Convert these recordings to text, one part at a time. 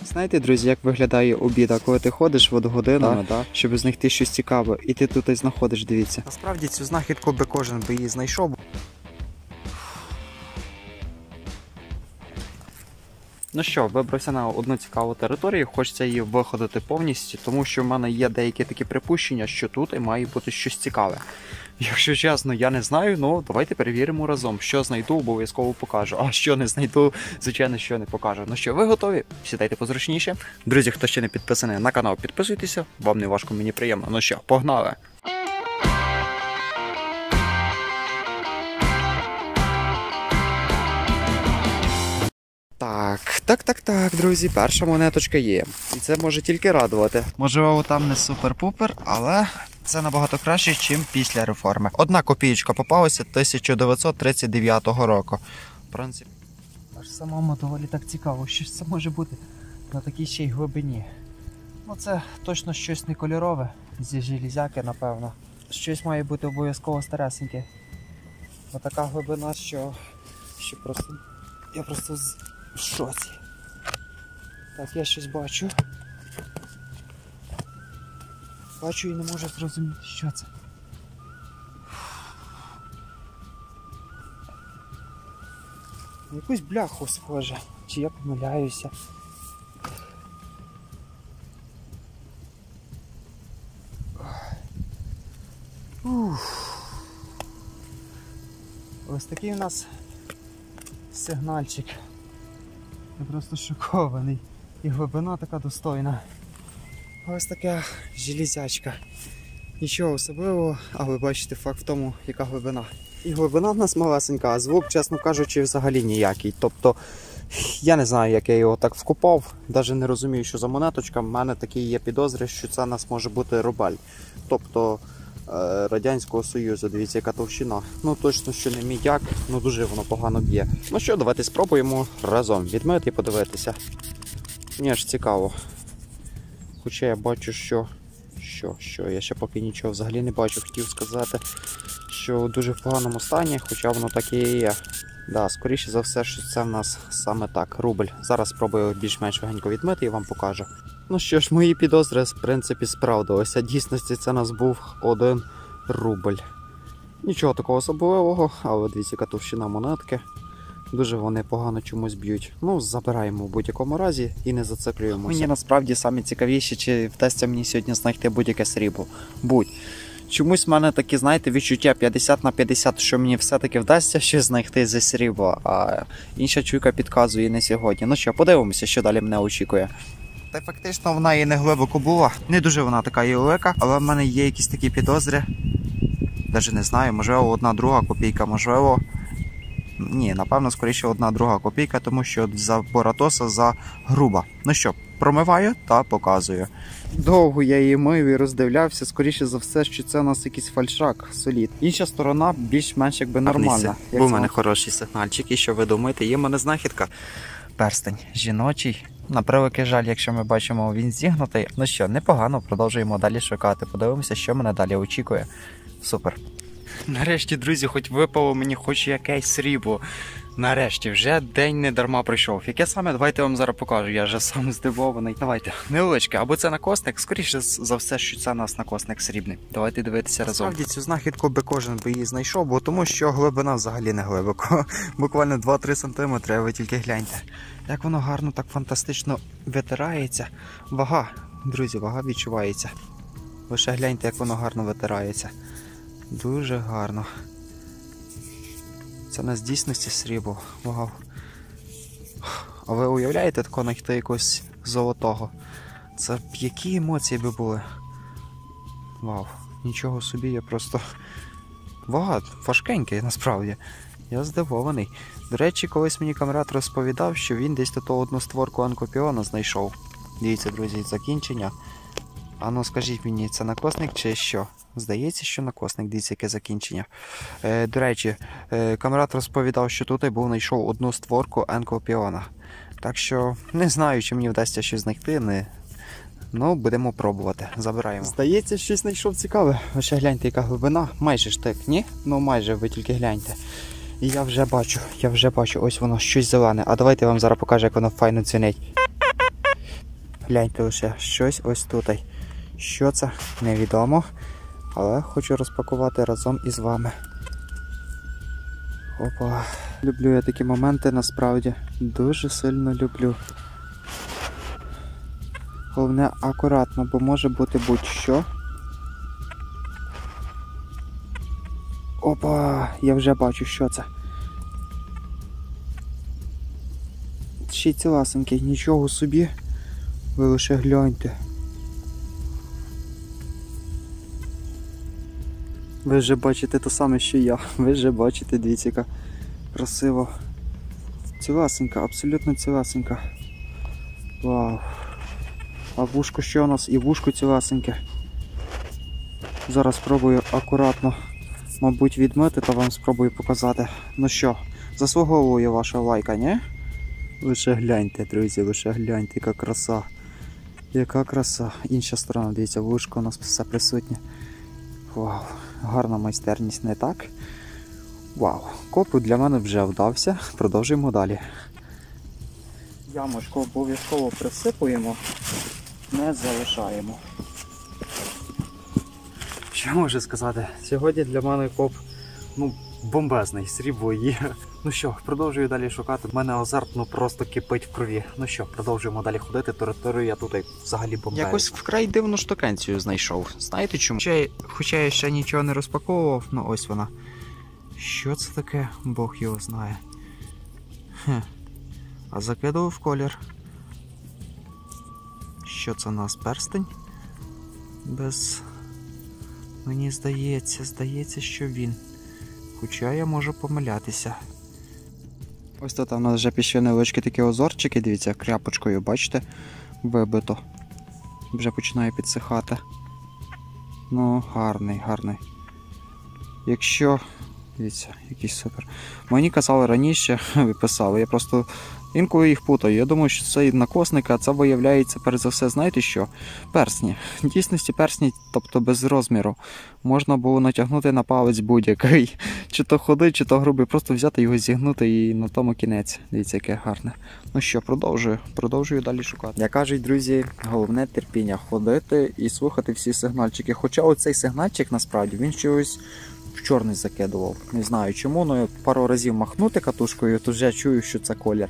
Знаєте, друзі, як виглядає обіда, коли ти ходиш водогодинами, щоб знайти щось цікаве, і ти тут і знаходиш, дивіться. Насправді цю знахідку би кожен би її знайшов. Ну що, вибрався на одну цікаву територію, хочеться її виходити повністю, тому що в мене є деякі такі припущення, що тут і має бути щось цікаве. Якщо чесно, я не знаю, ну давайте перевіримо разом. Що знайду, обов'язково покажу. А що не знайду, звичайно, що не покажу. Ну що, ви готові? Сідайте позручніше. Друзі, хто ще не підписаний на канал, підписуйтеся. Вам не важко, мені приємно. Ну що, погнали! Так, друзі, перша монеточка є. І це може тільки радувати. Можливо, там не супер-пупер, але це набагато краще, ніж після реформи. Одна копієчка попалася 1939 року. В принципі, аж самому доволі так цікаво, що це може бути на такій ще й глибині. Ну це точно щось не кольорове, зі железяки, напевно. Щось має бути обов'язково старесеньке. Отака глибина, що просто... Я просто в шоці. Так, я щось бачу. Бачу і не можу зрозуміти, що це. На якусь бляху схоже. Чи я помиляюся. Ось такий у нас сигнальчик. Я просто шокований. І глибина така достойна. Ось така железячка. Нічого особливого, але бачите, факт в тому, яка глибина. І глибина в нас малесенька, а звук, чесно кажучи, взагалі ніякий. Тобто, я не знаю, як я його так вкопав. Навіть не розумію, що за монеточка. В мене такі є підозри, що це у нас може бути рубель. Тобто, Радянського Союзу. Дивіться, яка товщина. Ну точно, що не мідяк, ну дуже воно погано б'є. Ну що, давайте спробуємо разом відмити і подивитися. Мені ж цікаво. Хоча я бачу, що я ще поки нічого взагалі не бачу. Хотів сказати, що в дуже поганому стані, хоча воно так і є. Да, скоріше за все, що це в нас саме так, рубль. Зараз спробую більш-менш легенько відмити і вам покажу. Ну що ж, мої підозри, в принципі, справдилися. Дійсності це у нас був 1 рубль. Нічого такого особливого, але дивіться, яка товщина монетки. Дуже вони погано чомусь б'ють. Ну, забираємо в будь-якому разі і не зациклюємося. Мені насправді самі цікавіші, чи вдасться мені сьогодні знайти будь-яке срібло. Чомусь в мене такі, знаєте, відчуття 50 на 50, що мені все-таки вдасться щось знайти зі срібла, а інша чуйка підказує не сьогодні. Ну що, подивимося, що далі мене очікує. Та фактично вона і не глибоко була, не дуже вона така і велика, але в мене є якісь такі підозри. Навіть не знаю, можливо 1/2 копійка, можливо... Ні, напевно, скоріше 1/2 копійка, тому що за Боратоса загруба. Ну що, промиваю та показую. Довго я її мив і роздивлявся, скоріше за все, що це у нас якийсь фальшак, солід. Інша сторона більш-менш якби нормальна. Був у мене хороший сигнальчик, і що ви думаєте, є в мене знахідка. Перстень жіночий. На превеликий жаль, якщо ми бачимо, він зігнутий. Ну що, непогано, продовжуємо далі шукати. Подивимося, що мене далі очікує. Супер. Нарешті, друзі, хоч випало мені хоч якесь срібло. Нарешті, вже день не дарма пройшов. Яке саме, давайте я вам зараз покажу, я вже сам здивований. Давайте, невеличке, або це накосник, скоріше за все, що це у нас накосник срібний. Давайте дивитися разом. Насправді цю знахідку би кожен би її знайшов, бо тому що глибина взагалі не глибоко. Буквально 2-3 см, ви тільки гляньте. Як воно гарно, так фантастично витирається. Вага, друзі, вага відчувається. Ви ще гляньте, як воно гарно витирається. Дуже гарно. Це на дійсності срібло. Вау. А ви уявляєте тако знайти якогось золотого? Це які емоції би були? Вау. Нічого собі, я просто... Вау, важкенький насправді. Я здивований. До речі, колись мені камрад розповідав, що він десь тут одну створку Анкопіона знайшов. Дивіться, друзі, закінчення. А ну скажіть мені, це накосник чи що? Здається, що накосник, дивіться, яке закінчення. До речі, камрад розповідав, що тут був знайшов одну створку Енкопіона. Так що не знаю, чи мені вдасться щось знайти. Ну, будемо пробувати. Забираємо. Здається, щось знайшов цікаве. Ви ще гляньте, яка глибина. Майже штик, ні? Ну майже, ви тільки гляньте. І я вже бачу, ось воно, щось зелене. А давайте я вам зараз покажу, як воно файно цінить. Гляньте лише, щось ось тут. Що це? Невідомо. Але хочу розпакувати разом із вами. Опа. Люблю я такі моменти, насправді. Дуже сильно люблю. Головне акуратно, бо може бути будь-що. Опа! Я вже бачу, що це. Ще й ціласенький, нічого собі. Ви лише гляньте. Ви вже бачите те саме, що я. Ви вже бачите, дивіться, яка красиво. Ціласенька, абсолютно ціласенька. Вау. А вушко що у нас? І вушко ціласеньке. Зараз спробую акуратно, мабуть, відмити та вам спробую показати. Ну що, заслуговує ваша лайка, ні? Лише гляньте, друзі, лише гляньте, яка краса. Яка краса. Інша сторона, дивіться, вушко у нас все присутнє. Вау, гарна майстерність, не так? Вау, коп для мене вже вдався. Продовжуємо далі. Ямочку обов'язково присипуємо, не залишаємо. Що можу сказати? Сьогодні для мене коп, бомбезний, срібло є. Ну що, продовжую далі шукати. У мене азарт просто кипить в крові. Ну що, продовжуємо далі ходити. Територію я тут взагалі бомбезна. Якось вкрай дивну штукенцію знайшов. Знаєте чому? Хоча я ще нічого не розпаковував, ось вона. Що це таке? Бог його знає. А закидував колір. Що це у нас? Перстень? Мені здається, що він. Хоча я можу помилятися. Ось тут у нас вже пішли невеличкі такі озорчики, дивіться, кряпочкою, бачите, вибито. Вже починає підсихати. Ну, гарний. Якщо... Дивіться, який супер. Мені казали раніше, ви писали, я просто інколи їх путаю. Я думаю, що це накосник, а це виявляється, перш за все, знаєте що? Персні. В дійсності персні, тобто без розміру. Можна було натягнути на палець будь-який. Чи то ходий, чи то грубий. Просто взяти його, зігнути і на тому кінець. Дивіться, яке гарне. Ну що, продовжую далі шукати. Як кажуть, друзі, головне терпіння. Ходити і слухати всі сигнальчики. Хоча оцей сигнальчик, насправді, він щось... в чорний закидував. Не знаю чому, але пару разів махнути катушкою, то вже чую, що це колір.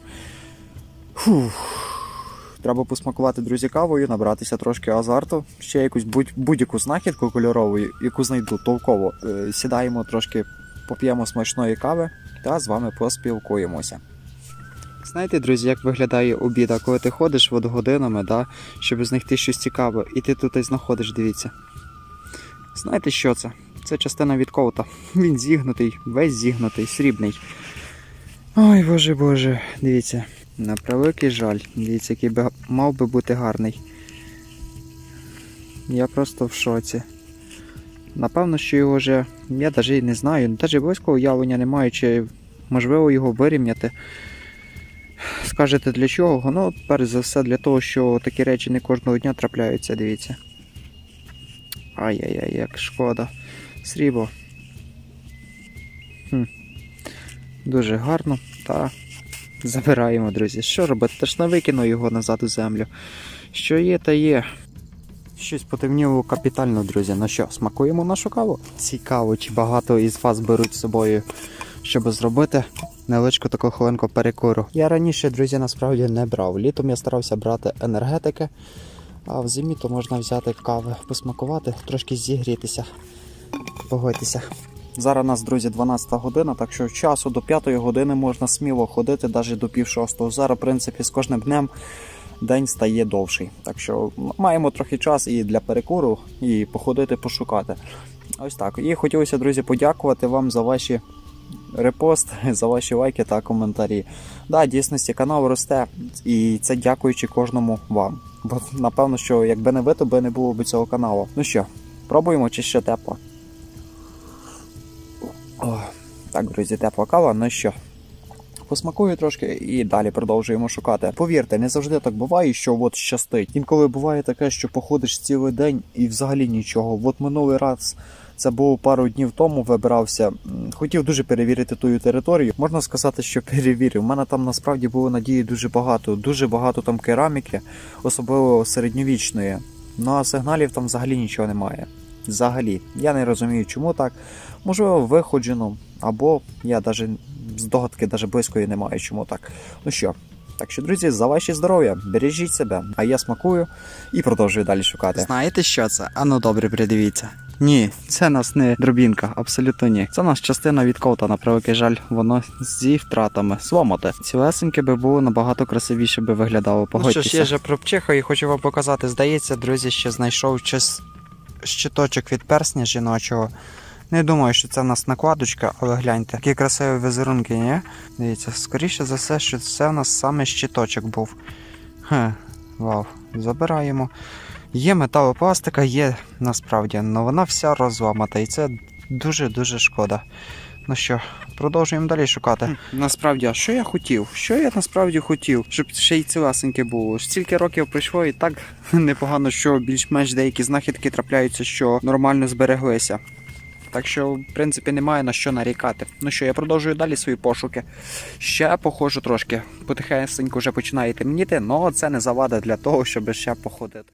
Треба посмакувати, друзі, кавою, набратися трошки азарту. Ще якусь будь-яку знахідку кольорову, яку знайду толково. Сідаємо трошки, поп'ємо смачної кави та з вами поспілкуємося. Знаєте, друзі, як виглядає обіда, коли ти ходиш годинами, щоб знайти щось цікаве, і ти тут і знаходиш, дивіться. Знаєте, що це? Це частина від ковта. Він зігнутий, весь зігнутий, срібний. Ой, боже, дивіться. На превеликий жаль. Дивіться, який мав би бути гарний. Я просто в шоці. Напевно, що його вже, я навіть не знаю, навіть близького уявлення не маю, чи можливо його вирівняти. Скажете для чого? Ну, перш за все для того, що такі речі не кожного дня трапляються, дивіться. Ай-яй-яй, як шкода. Срібло. Дуже гарно. Та забираємо, друзі. Що робити? Та ж не викину його назад у землю. Що є, та є. Щось потемніло капітально, друзі. Ну що, смакуємо нашу каву? Цікаво, чи багато із вас беруть з собою, щоб зробити невеличку таку хвилинку перекуру. Я раніше, друзі, насправді не брав. Літом я старався брати енергетики, а в зимі то можна взяти кави, посмакувати, трошки зігрітися. Погодьтеся. Зараз у нас, друзі, 12 година, так що часу до 5 години можна сміло ходити, навіть до 5:30. Зараз, в принципі, з кожним днем день стає довший. Так що маємо трохи час і для перекуру, і походити, пошукати. Ось так. І хотілося, друзі, подякувати вам за ваші репост, за ваші лайки та коментарі. Да, дійсності, канал росте, і це дякуючи кожному вам. Бо, напевно, що якби не ви, то би не було б цього каналу. Ну що, пробуємо, чи ще тепло? Так, друзі, тепла кава, ну що, посмакую трошки і далі продовжуємо шукати. Повірте, не завжди так буває, що от щастить. Інколи буває таке, що походиш цілий день і взагалі нічого. От минулий раз Це було пару днів тому, вибирався. Хотів дуже перевірити ту територію. Можна сказати, що перевірив. У мене там насправді було надії дуже багато там кераміки, особливо середньовічної. Ну а сигналів там взагалі нічого немає. Взагалі. Я не розумію, чому так. Можливо, виходжено, або я навіть здогадки близької не маю, чому так. Ну що, так що, друзі, за ваші здоров'я, бережіть себе, а я смакую і продовжую далі шукати. Знаєте, що це? А ну добре, придивіться. Ні, це нас не дробінка, абсолютно ні. Це нас частина від ковта, на превеликий жаль, воно зі втратами. Сломати. Цілесеньке би було набагато красивіше би виглядало, погодьтеся. Ну що ж, я вже пропчихав і хочу вам показати. Здається, друзі, що знайшов щиточок від персня жіночого. Не думаю, що це в нас накладочка, але гляньте, такі красиві візерунки, ні? Дивіться, скоріше за все, що це в нас саме щиточок був. Вау, забираємо. Є металопластика, є насправді, але вона вся розламата і це дуже-дуже шкода. Ну що, продовжуємо далі шукати. Насправді, а що я хотів? Що я насправді хотів? Щоб ще й цілесеньке було. Стільки років пройшло і так непогано, що більш-менш деякі знахідки трапляються, що нормально збереглися. Так що, в принципі, немає на що нарікати. Ну що, я продовжую далі свої пошуки. Ще походжу трошки. Потихесенько вже починає темніти, але це не завада для того, щоб ще походити.